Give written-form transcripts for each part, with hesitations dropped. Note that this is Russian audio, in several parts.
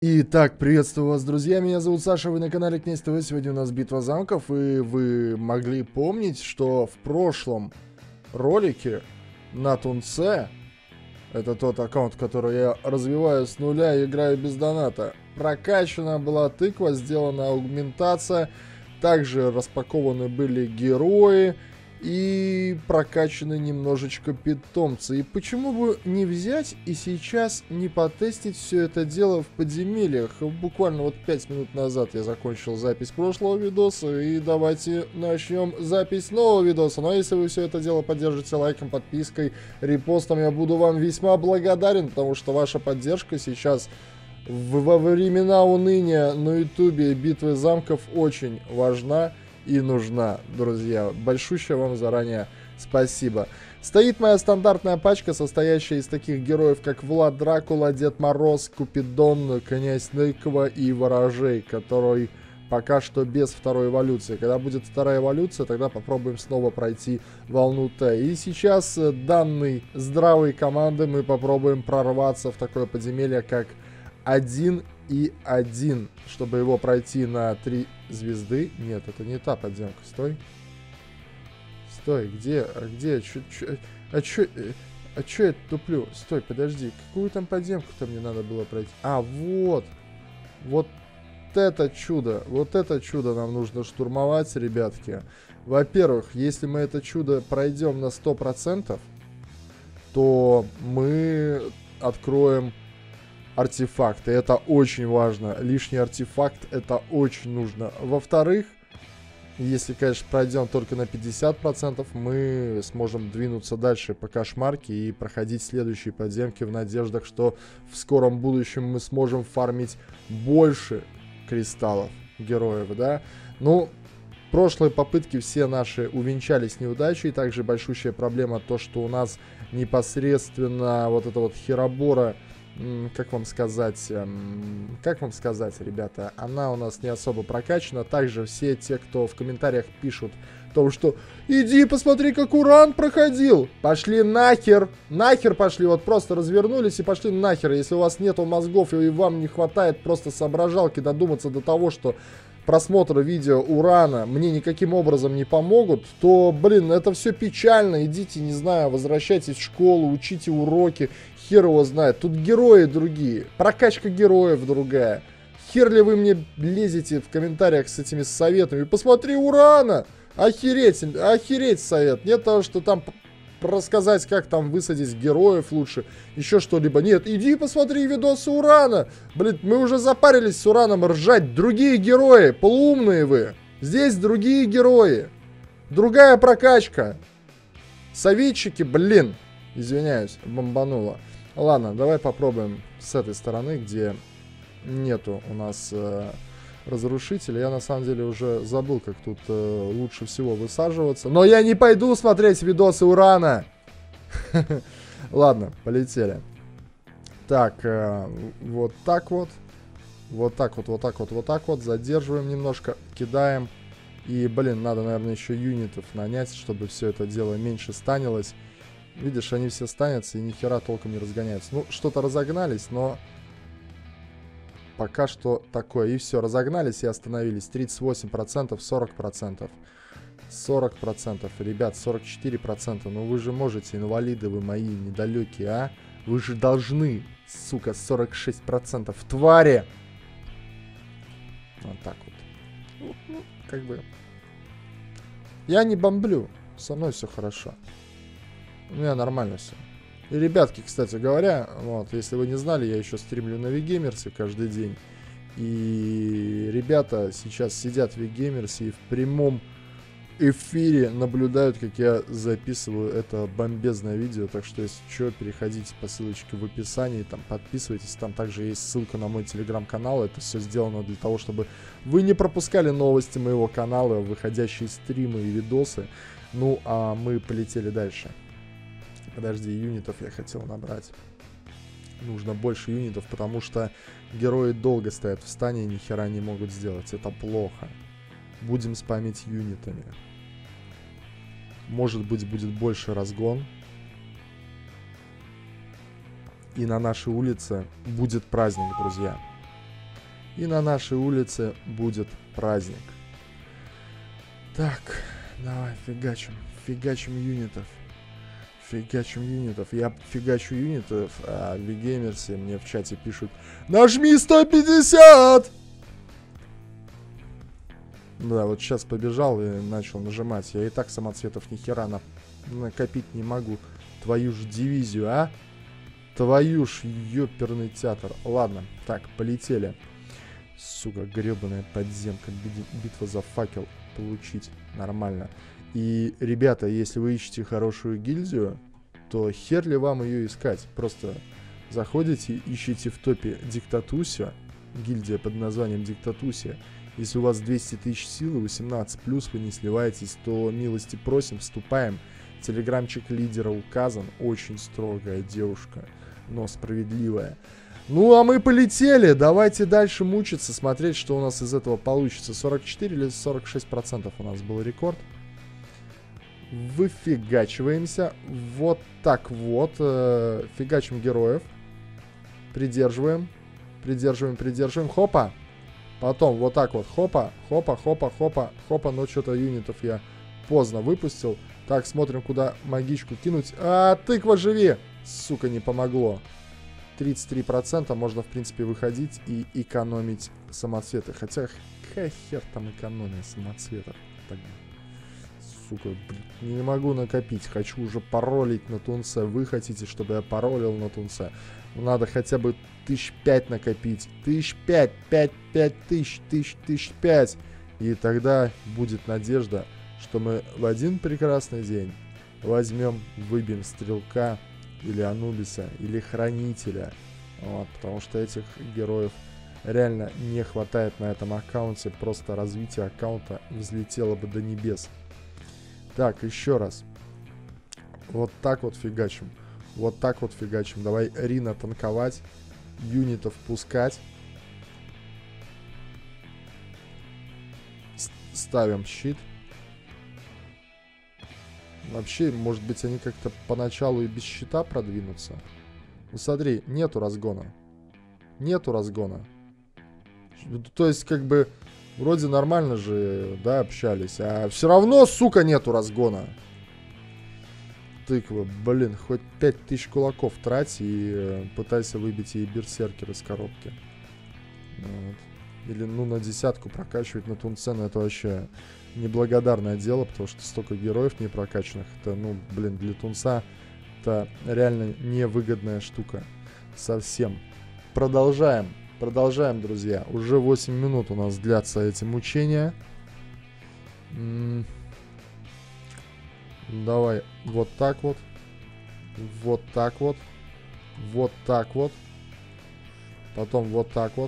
Итак, приветствую вас, друзья, меня зовут Саша, вы на канале Князь ТВ, сегодня у нас битва замков, и вы могли помнить, что в прошлом ролике на Тунце, это тот аккаунт, который я развиваю с нуля и играю без доната, прокачана была тыква, сделана аугментация, также распакованы были герои и прокачаны немножечко питомцы. И почему бы не взять и сейчас не потестить все это дело в подземельях? Буквально вот 5 минут назад я закончил запись прошлого видоса, и давайте начнем запись нового видоса. Но если вы все это дело поддержите лайком, подпиской, репостом, я буду вам весьма благодарен, потому что ваша поддержка сейчас во времена уныния на ютубе битвы замков очень важна и нужна, друзья. Большущее вам заранее спасибо. Стоит моя стандартная пачка, состоящая из таких героев, как Влад Дракула, Дед Мороз, Купидон, Князь Ныкова и Ворожей, который пока что без второй эволюции. Когда будет вторая эволюция, тогда попробуем снова пройти волну Т. И сейчас данной здравой команды мы попробуем прорваться в такое подземелье, как 1-1, чтобы его пройти на 3 звезды. Нет, это не та подземка. Стой. Стой, где? Чё я туплю? Стой, подожди. Какую там подземку-то мне надо было пройти? А, вот. Вот это чудо. Вот это чудо нам нужно штурмовать, ребятки. Во-первых, если мы это чудо пройдем на 100%, то мы откроем артефакты. Это очень важно. Лишний артефакт, это очень нужно. Во-вторых, если, конечно, пройдем только на 50%, мы сможем двинуться дальше по кошмарке и проходить следующие подземки в надеждах, что в скором будущем мы сможем фармить больше кристаллов героев, да? Ну, прошлые попытки все наши увенчались неудачей. Также большущая проблема то, что у нас непосредственно вот эта вот херобора, как вам сказать, ребята, она у нас не особо прокачана. Также все те, кто в комментариях пишут то, что иди посмотри, как Уран проходил, пошли нахер, пошли, вот просто развернулись и пошли нахер. Если у вас нету мозгов и вам не хватает просто соображалки додуматься до того, что просмотры видео Урана мне никаким образом не помогут, то, блин, это все печально. Идите, не знаю, возвращайтесь в школу, учите уроки, хер его знает. Тут герои другие, прокачка героев другая. Хер ли вы мне лезете в комментариях с этими советами? Посмотри Урана! Охереть, охереть совет. Нет того, что там рассказать, как там высадить героев лучше, еще что-либо. Нет, иди посмотри видосы Урана. Блин, мы уже запарились с Ураном ржать. Другие герои, полуумные вы. Здесь другие герои. Другая прокачка. Советчики, блин. Извиняюсь, бомбануло. Ладно, давай попробуем с этой стороны, где нету у нас разрушителя. Я на самом деле уже забыл, как тут лучше всего высаживаться. Но я не пойду смотреть видосы Урана. Ладно, полетели. Так, вот так вот. Вот так вот, вот так вот, вот так вот. Задерживаем немножко, кидаем. И, блин, надо, наверное, еще юнитов нанять, чтобы все это дело меньше станилось. Видишь, они все станятся и ни хера толком не разгоняются. Ну, что-то разогнались, но пока что такое. И все, разогнались и остановились. 38%, 40%. 40%. Ребят, 44%. Ну вы же можете, инвалиды вы мои недалекие, а? Вы же должны, сука, 46%. Твари! Вот так вот. Ну, как бы. Я не бомблю. Со мной все хорошо. У меня нормально все. И, ребятки, кстати говоря, вот, если вы не знали, я еще стримлю на Вигеймерсе каждый день. И ребята сейчас сидят в Вигеймерсе и в прямом эфире наблюдают, как я записываю это бомбезное видео. Так что, если что, переходите по ссылочке в описании, там подписывайтесь. Там также есть ссылка на мой телеграм-канал. Это все сделано для того, чтобы вы не пропускали новости моего канала, выходящие стримы и видосы. Ну, а мы полетели дальше. Подожди, юнитов я хотел набрать. Нужно больше юнитов, потому что герои долго стоят в стане и ни хера не могут сделать. Это плохо. Будем спамить юнитами. Может быть, будет больше разгон. И на нашей улице будет праздник, друзья. и на нашей улице будет праздник. Так, давай, фигачим. Фигачим юнитов. Фигачим юнитов. Я фигачу юнитов, а в Вигеймерсе мне в чате пишут: нажми 150! Да, вот сейчас побежал и начал нажимать. Я и так самоцветов ни хера накопить не могу. Твою ж дивизию, а? Твою ж ёперный театр. Ладно, так, полетели. Сука, гребаная подземка. Битва за факел. Получить. Нормально. И, ребята, если вы ищете хорошую гильдию, то хер ли вам ее искать? Просто заходите, ищите в топе Диктатуся. Гильдия под названием Диктатуся. Если у вас 200 тысяч силы, 18+, вы не сливаетесь, то милости просим, вступаем. Телеграмчик лидера указан. Очень строгая девушка, но справедливая. Ну, а мы полетели. Давайте дальше мучиться, смотреть, что у нас из этого получится. 44 или 46% у нас был рекорд. Выфигачиваемся. Вот так вот. Фигачим героев. Придерживаем. Придерживаем. Хопа. Потом вот так вот. Хопа. Хопа. Но что-то юнитов я поздно выпустил. Так, смотрим, куда магичку кинуть. А, тыква, живи! Сука, не помогло. 33% можно, в принципе, выходить и экономить самоцветы. Хотя, какая хер там экономия самоцветов? Так, сука, блин, не могу накопить. Хочу уже паролить на тунце. Вы хотите, чтобы я паролил на тунце? Надо хотя бы 1005 накопить. 1005, 5000. И тогда будет надежда, что мы в один прекрасный день возьмем, выбьем стрелка, или Анубиса, или Хранителя. Вот, потому что этих героев реально не хватает на этом аккаунте. Просто развитие аккаунта взлетело бы до небес. Так, еще раз. Вот так вот фигачим. Давай Рина танковать. Юнитов пускать. Ставим щит. Вообще, может быть, они как-то поначалу и без щита продвинутся. Ну, смотри, нету разгона. То есть, как бы, вроде нормально же, да, общались. А все равно, сука, нету разгона. Тыква, блин, хоть 5000 кулаков трать и пытайся выбить ей берсеркер из коробки. Вот. Или, ну, на десятку прокачивать на тунце, это вообще неблагодарное дело, потому что столько героев не прокачанных. Это, ну, блин, для тунца это реально невыгодная штука. Совсем. Продолжаем, друзья. Уже 8 минут у нас длятся эти мучения. Давай вот так вот. Потом вот так вот.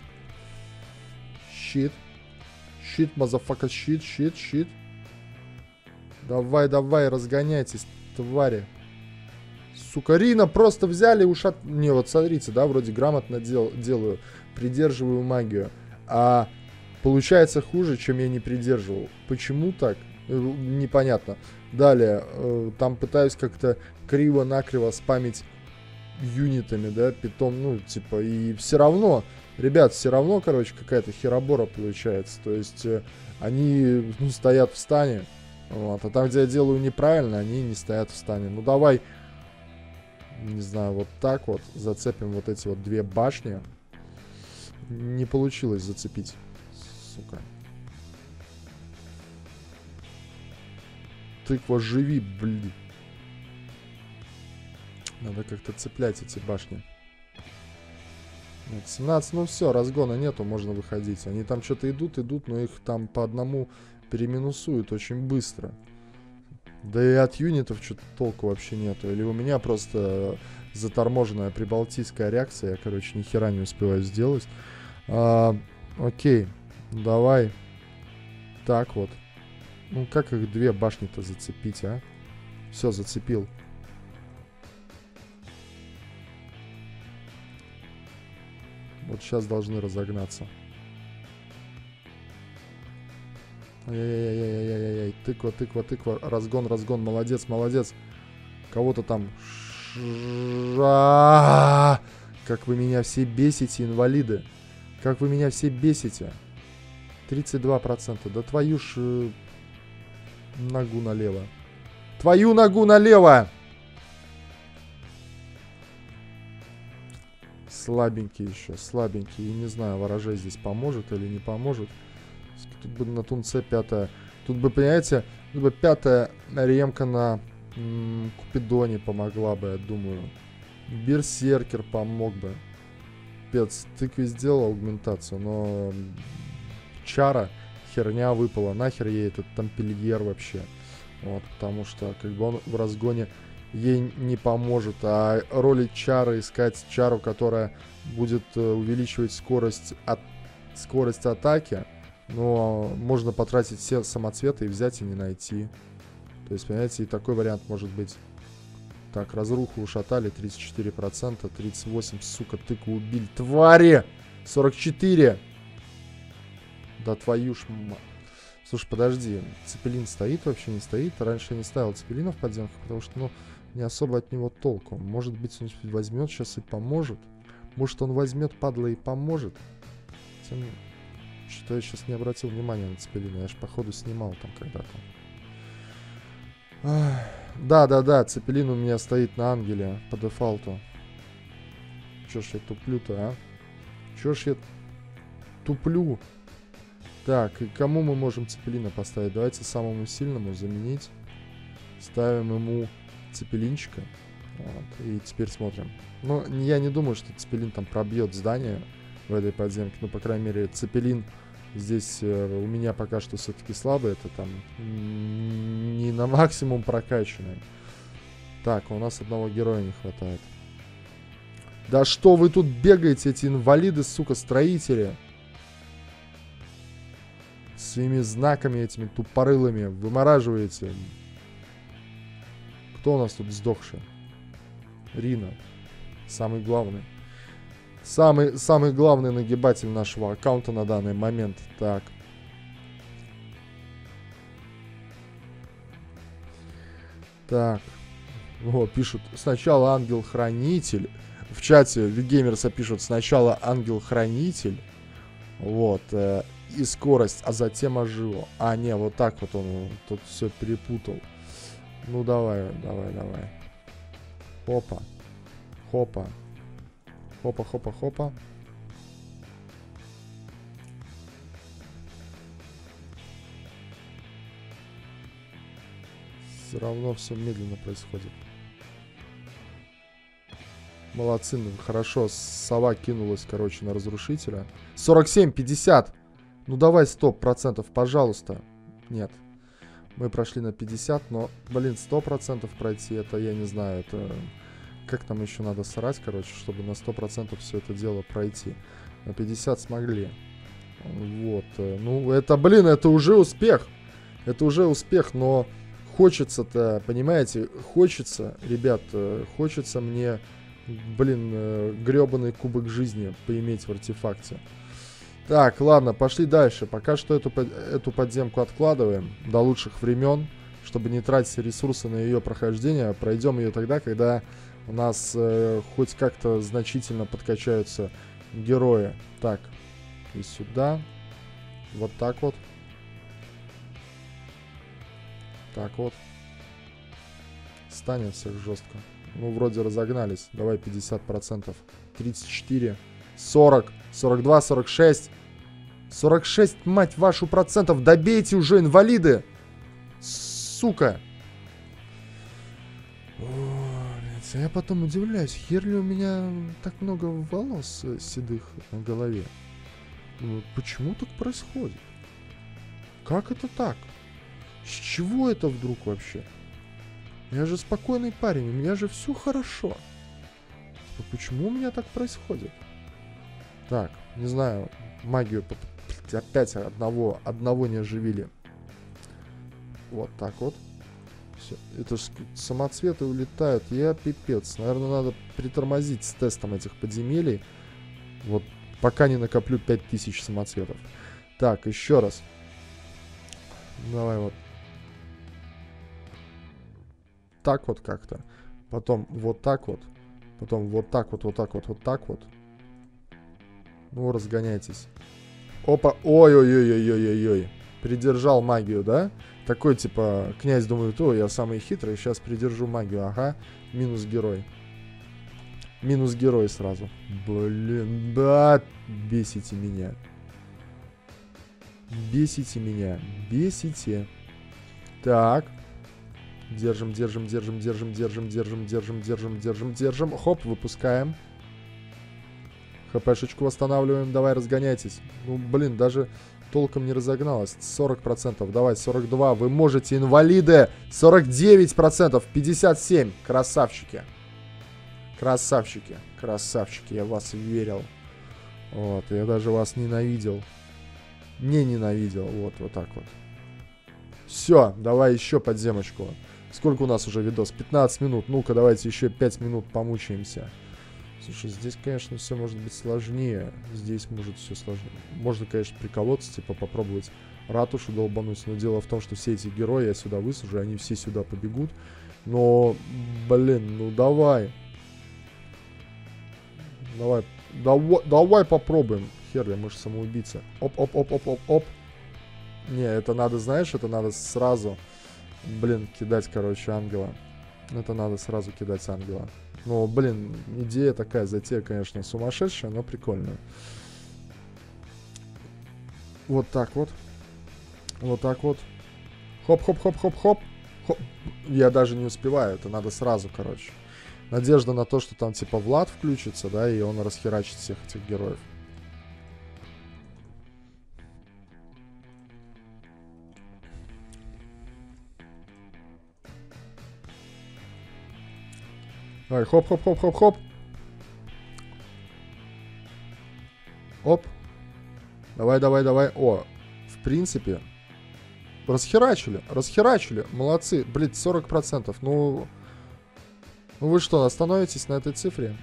Щит, мазафака, щит. Давай, разгоняйтесь, твари. Сука, Рина просто взяли и ушат... Не, вот смотрите, да, вроде грамотно делаю. Придерживаю магию. А получается хуже, чем я не придерживал. Почему так? Непонятно. Далее, там пытаюсь как-то криво-накриво спамить юнитами, да, питом, ну, типа, и все равно... Ребят, все равно, короче, какая-то херобора получается. То есть они, ну, стоят в стане. Вот. А там, где я делаю неправильно, они не стоят в стане. Ну, давай, не знаю, вот так вот зацепим вот эти вот две башни. Не получилось зацепить. Сука. Тыква, живи, блин. Надо как-то цеплять эти башни. 17, ну все, разгона нету, можно выходить. Они там что-то идут, но их там по одному переминусуют очень быстро. Да и от юнитов что-то толку вообще нету. Или у меня просто заторможенная прибалтийская реакция. Я, короче, ни хера не успеваю сделать. Окей, давай. Так вот. Ну как их две башни-то зацепить, а? Все, зацепил. Вот сейчас должны разогнаться. Ай-яй-яй-яй-яй-яй. Тыква. Разгон. Молодец. Кого-то там... Как вы меня все бесите, инвалиды. Как вы меня все бесите. 32%. Да твою ж ногу налево. Твою ногу налево! Слабенький еще, слабенький. И не знаю, ворожей здесь поможет или не поможет. Тут бы на тунце пятая. Тут бы, понимаете, тут бы пятая ремка на Купидоне помогла бы, я думаю. Берсеркер помог бы. Пец, тыкве сделал аугментацию, но чара херня выпала. Нахер ей этот тампельер вообще. Вот, потому что как бы он в разгоне ей не поможет. А роли чары искать чару, которая будет увеличивать скорость атаки. Но можно потратить все самоцветы и взять и не найти. То есть, понимаете, и такой вариант может быть. Так, разруху ушатали 34%, 38%, сука, тыкву убили. Твари! 44! Да твою ж мать. Слушай, подожди, цепелин стоит, вообще не стоит? Раньше я не ставил цепелина в подземках, потому что, ну, не особо от него толку. Может быть, он возьмет сейчас и поможет. Может, он возьмет, падла, и поможет. Что я сейчас не обратил внимания на цепелина. Я ж, походу, снимал там когда-то. Да, цепелин у меня стоит на ангеле по дефолту. Чё ж я туплю-то, а? Чё ж я туплю? Так, и кому мы можем цепелина поставить? Давайте самому сильному заменить. Ставим ему цепелинчика. Вот, и теперь смотрим. Ну, я не думаю, что цепелин там пробьет здание в этой подземке. Ну, по крайней мере, цепелин здесь у меня пока что все-таки слабый. Это там не на максимум прокачанный. Так, у нас одного героя не хватает. Да что вы тут бегаете, эти инвалиды, сука, строители? Своими знаками этими тупорылыми вымораживаете. Кто у нас тут сдохший? Рина. Самый главный. Самый главный нагибатель нашего аккаунта на данный момент. Так. Так. О, пишут. Сначала ангел-хранитель. В чате Вигеймерса пишут. Сначала ангел-хранитель. Вот. И скорость, а затем оживо. А, не, вот так вот он тут все перепутал. Ну, давай. Хопа. Хопа. Хопа. Все равно все медленно происходит. Молодцы, хорошо. Сова кинулась, короче, на разрушителя. 47, 50. Ну давай 100%, пожалуйста. Нет. Мы прошли на 50, но, блин, 100% пройти, это, я не знаю, это... Как там еще надо срать, короче, чтобы на 100% все это дело пройти. На 50 смогли. Вот. Ну, это, блин, это уже успех. Это уже успех, но хочется-то, понимаете, хочется, ребят, хочется мне, блин, гребаный кубок жизни поиметь в артефакте. Так, ладно, пошли дальше. Пока что эту подземку откладываем до лучших времен, чтобы не тратить ресурсы на ее прохождение. Пройдем ее тогда, когда у нас хоть как-то значительно подкачаются герои. Так, и сюда. Вот так вот. Так вот. Станет всех жестко. Ну, вроде разогнались. Давай 50%. 34. 40. 42, 46. 46, мать вашу, процентов. Добейте уже, инвалиды. Сука. А я потом удивляюсь, хер ли у меня так много волос седых на голове? Почему так происходит? Как это так? С чего это вдруг вообще? Я же спокойный парень, у меня же все хорошо. Почему у меня так происходит? Так, не знаю, магию опять одного не оживили. Вот так вот. Все. Это ж самоцветы улетают. Я пипец. Наверное, надо притормозить с тестом этих подземелий. Вот пока не накоплю 5000 самоцветов. Так, еще раз. Давай вот. Так вот как-то. Потом вот так вот. Потом вот так вот, вот так вот, вот так вот. Ну, разгоняйтесь. Опа, ой-ой-ой-ой-ой-ой-ой. Придержал магию, да? Такой, типа, князь думает, о, я самый хитрый, сейчас придержу магию. Ага, минус герой. Минус герой сразу. Блин, да, бесите меня. Бесите меня, бесите. Так. Держим, держим, держим, держим, держим, держим, держим, держим, держим, держим. Хоп, выпускаем. ХПшечку восстанавливаем. Давай, разгоняйтесь. Ну, блин, даже толком не разогналось. 40%. Давай, 42. Вы можете, инвалиды. 49%. 57. Красавчики. Красавчики. Красавчики. Я в вас верил. Вот, я даже вас ненавидел. Не ненавидел. Вот, вот так вот. Все, давай еще подземочку. Сколько у нас уже видос? 15 минут. Ну-ка, давайте еще 5 минут помучаемся. Слушай, здесь, конечно, все может быть сложнее. Здесь может все сложнее. Можно, конечно, приколоться, типа попробовать ратушу долбануть. Но дело в том, что все эти герои я сюда высажу, они все сюда побегут. Но, блин, ну давай. Давай попробуем. Херли, мы же самоубийца. Оп. Не, это надо, знаешь, это надо сразу, блин, кидать, короче, ангела. Это надо сразу кидать ангела. Ну, блин, идея такая, затея, конечно, сумасшедшая, но прикольная. Вот так вот. Вот так вот. Хоп-хоп-хоп-хоп-хоп. Я даже не успеваю, это надо сразу, короче. Надежда на то, что там, типа, Влад включится, да, и он расхерачит всех этих героев. Давай, хоп-хоп-хоп-хоп-хоп. Оп. Давай. О, в принципе, расхерачили. Молодцы. Блин, 40%. Ну, вы что, остановитесь на этой цифре?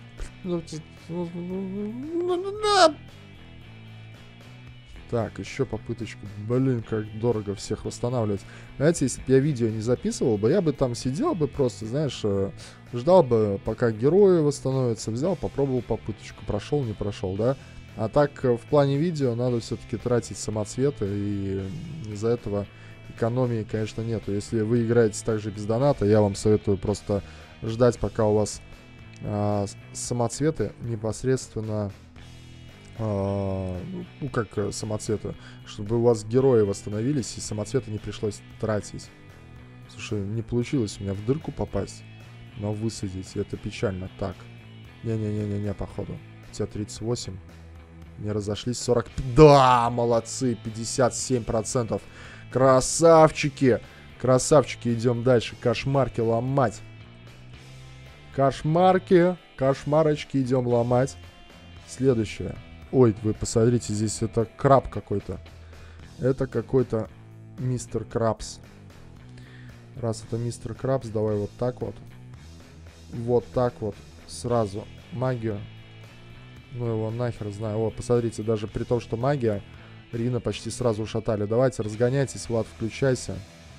Так, еще попыточку. Блин, как дорого всех восстанавливать. Знаете, если бы я видео не записывал бы, я бы там сидел бы просто, знаешь, ждал бы, пока герои восстановятся, взял, попробовал попыточку, прошел, не прошел, да? А так, в плане видео надо все-таки тратить самоцветы, и из-за этого экономии, конечно, нету. Если вы играете также без доната, я вам советую просто ждать, пока у вас самоцветы непосредственно... ну, как самоцветы, чтобы у вас герои восстановились и самоцветы не пришлось тратить. Слушай, не получилось у меня в дырку попасть, но высадить, это печально. Так, не, походу. У тебя 38, не разошлись, 40, да, молодцы, 57%, красавчики, идем дальше, кошмарки ломать, кошмарочки идем ломать. Следующее. Ой, вы посмотрите, здесь это краб какой-то. Это какой-то мистер Крабс. Раз это мистер Крабс, давай вот так вот. Вот так вот. Сразу. Магию. Ну его нахер знаю. О, посмотрите, даже при том, что магия, Рина почти сразу ушатали. Давайте, разгоняйтесь, Влад, включайся.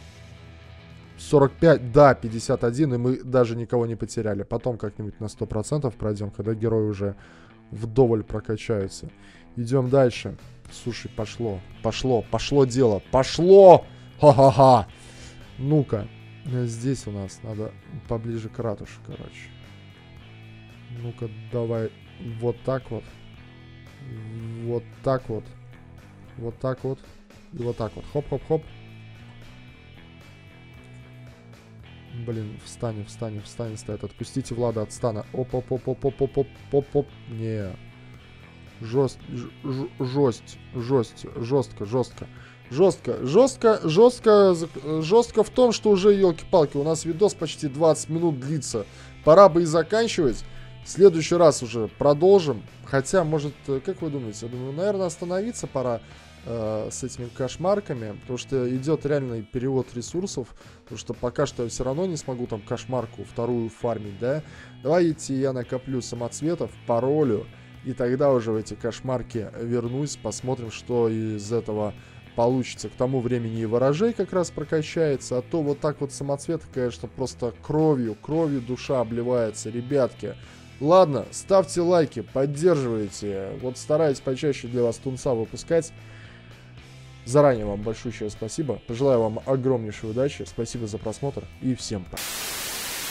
45, да, 51, и мы даже никого не потеряли. Потом как-нибудь на 100% пройдем, когда герои уже вдоволь прокачаются. Идем дальше. Слушай, пошло дело. Пошло! Ха-ха-ха! Ну-ка. Здесь у нас надо поближе к ратуше, короче. Ну-ка, давай вот так вот. Вот так вот. Вот так вот. И вот так вот. Хоп-хоп-хоп. Блин, встань, стоят. Отпустите Влада от стана. Оп. Не. Жестко в том, что уже, елки-палки, у нас видос почти 20 минут длится. Пора бы и заканчивать. В следующий раз уже продолжим. Хотя, может, как вы думаете? Я думаю, наверное, остановиться пора с этими кошмарками, потому что идет реальный перевод ресурсов, потому что пока что я все равно не смогу там кошмарку вторую фармить, да. Давайте я накоплю самоцветов, паролю, и тогда уже в эти кошмарки вернусь, посмотрим, что из этого получится. К тому времени и ворожей как раз прокачается, а то вот так вот самоцветы, конечно, просто кровью душа обливается, ребятки. Ладно, ставьте лайки, поддерживайте. Вот стараюсь почаще для вас тунца выпускать. Заранее вам большое спасибо. Пожелаю вам огромнейшей удачи. Спасибо за просмотр и всем пока.